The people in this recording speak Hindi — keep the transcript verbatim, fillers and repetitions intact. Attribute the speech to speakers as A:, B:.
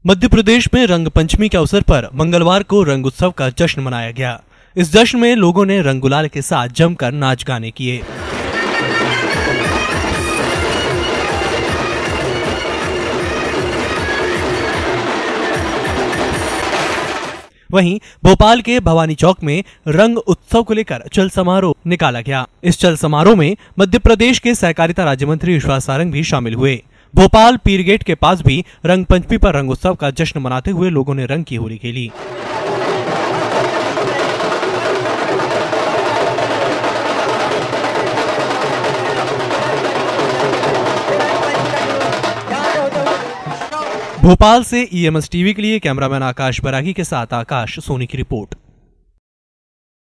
A: मध्य प्रदेश में रंग पंचमी के अवसर पर मंगलवार को रंग उत्सव का जश्न मनाया गया। इस जश्न में लोगों ने रंग गुलाल के साथ जमकर नाच गाने किए। वहीं भोपाल के भवानी चौक में रंग उत्सव को लेकर चल समारोह निकाला गया। इस चल समारोह में मध्य प्रदेश के सहकारिता राज्य मंत्री विश्वास सारंग भी शामिल हुए। भोपाल पीर गेट के पास भी रंग पंचमी पर रंग उत्सव का जश्न मनाते हुए लोगों ने रंग की होली खेली। भोपाल से ई एम एस टीवी के लिए कैमरामैन आकाश बरागी के साथ आकाश सोनी की रिपोर्ट।